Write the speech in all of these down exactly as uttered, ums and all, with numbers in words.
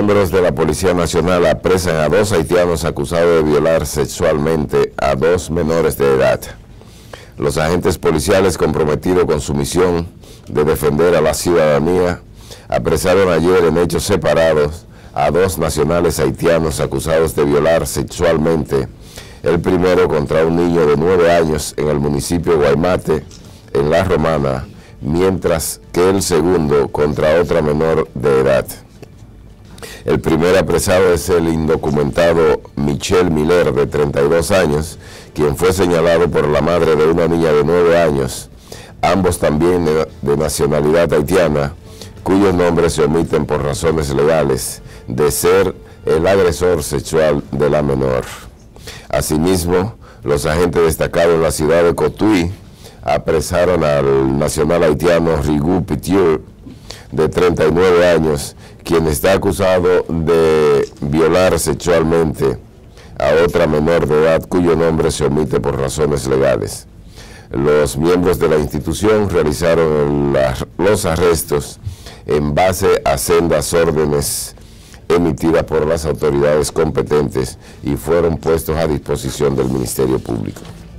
Miembros de la Policía Nacional apresan a dos haitianos acusados de violar sexualmente a dos menores de edad. Los agentes policiales comprometidos con su misión de defender a la ciudadanía apresaron ayer en hechos separados a dos nacionales haitianos acusados de violar sexualmente, el primero contra un niño de nueve años en el municipio de Guaymate, en La Romana, mientras que el segundo contra otra menor de edad. El primer apresado es el indocumentado Michel Miller, de treinta y dos años, quien fue señalado por la madre de una niña de nueve años, ambos también de nacionalidad haitiana, cuyos nombres se omiten por razones legales, de ser el agresor sexual de la menor. Asimismo, los agentes destacados en la ciudad de Cotuí apresaron al nacional haitiano Rigu Pitieu, de treinta y nueve años, quien está acusado de violar sexualmente a otra menor de edad cuyo nombre se omite por razones legales. Los miembros de la institución realizaron la, los arrestos en base a sendas órdenes emitidas por las autoridades competentes y fueron puestos a disposición del Ministerio Público.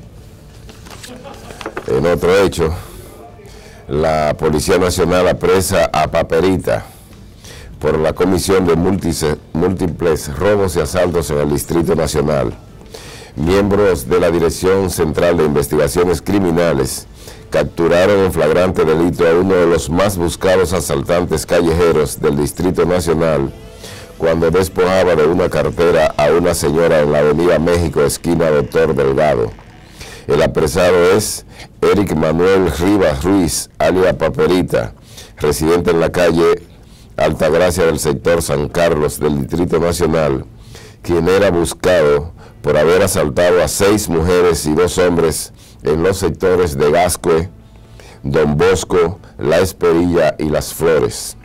En otro hecho, la Policía Nacional apresa a Paperita por la comisión de múltiples robos y asaltos en el Distrito Nacional. Miembros de la Dirección Central de Investigaciones Criminales capturaron en flagrante delito a uno de los más buscados asaltantes callejeros del Distrito Nacional cuando despojaba de una cartera a una señora en la Avenida México, esquina Doctor Delgado. El apresado es Eric Manuel Rivas Ruiz, alias Paperita, residente en la calle Altagracia del sector San Carlos del Distrito Nacional, quien era buscado por haber asaltado a seis mujeres y dos hombres en los sectores de Gascue, Don Bosco, La Esperilla y Las Flores.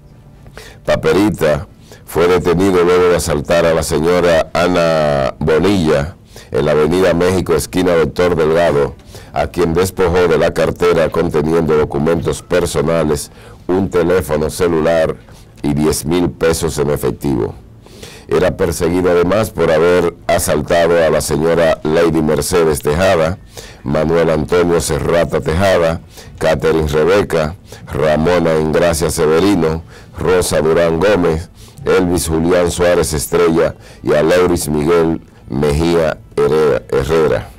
Paperita fue detenido luego de asaltar a la señora Ana Bonilla en la Avenida México, esquina Doctor Delgado, a quien despojó de la cartera conteniendo documentos personales, un teléfono celular y diez mil pesos en efectivo. Era perseguido además por haber asaltado a la señora Lady Mercedes Tejada, Manuel Antonio Serrata Tejada, Catherine Rebeca, Ramona Ingracia Severino, Rosa Durán Gómez, Elvis Julián Suárez Estrella y a Leuris Miguel Mejía Herrera.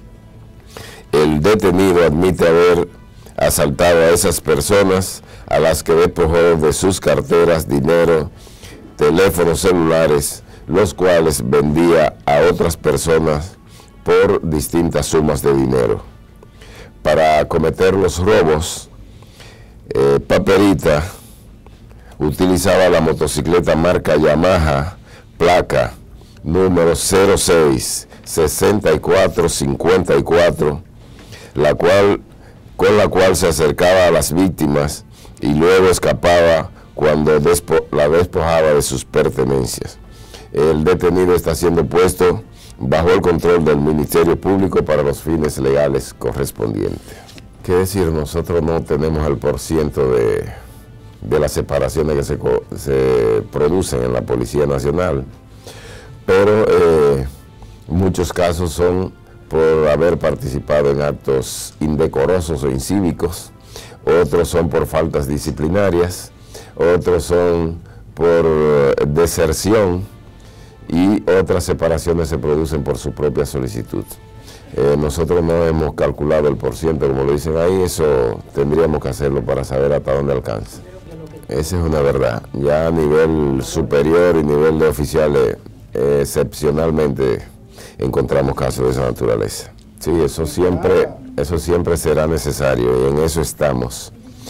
El detenido admite haber asaltado a esas personas, a las que despojó de sus carteras, dinero, teléfonos celulares, los cuales vendía a otras personas por distintas sumas de dinero. Para cometer los robos, eh, Paperita utilizaba la motocicleta marca Yamaha, placa número cero seis sesenta y cuatro cincuenta y cuatro, la cual, con la cual se acercaba a las víctimas y luego escapaba cuando despo, la despojaba de sus pertenencias. El detenido está siendo puesto bajo el control del Ministerio Público para los fines legales correspondientes. ¿Qué decir? Nosotros no tenemos el porciento de, de las separaciones que se, se producen en la Policía Nacional, pero eh, muchos casos son por haber participado en actos indecorosos o incívicos, otros son por faltas disciplinarias, otros son por deserción y otras separaciones se producen por su propia solicitud. Eh, nosotros no hemos calculado el porciento, como lo dicen ahí, eso tendríamos que hacerlo para saber hasta dónde alcanza. Esa es una verdad. Ya a nivel superior y nivel de oficiales, eh, excepcionalmente encontramos casos de esa naturaleza. Sí, eso siempre, eso siempre será necesario y en eso estamos.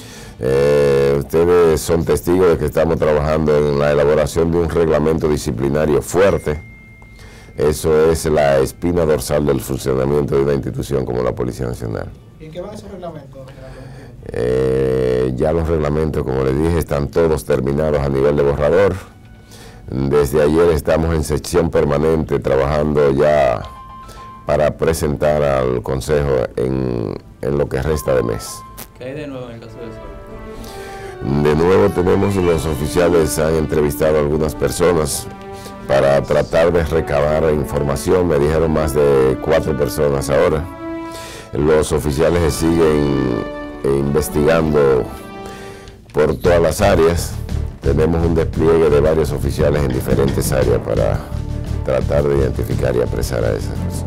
Eh, ustedes son testigos de que estamos trabajando en la elaboración de un reglamento disciplinario fuerte. Eso es la espina dorsal del funcionamiento de una institución como la Policía Nacional. ¿Y qué van esos reglamentos? Eh, ya los reglamentos, como les dije, están todos terminados a nivel de borrador. Desde ayer estamos en sección permanente trabajando ya para presentar al Consejo en, en lo que resta de mes. ¿Qué hay de nuevo en el caso de eso? De nuevo tenemos, los oficiales han entrevistado a algunas personas para tratar de recabar información. Me dijeron más de cuatro personas ahora. Los oficiales siguen investigando por todas las áreas. Tenemos un despliegue de varios oficiales en diferentes áreas para tratar de identificar y apresar a esas personas.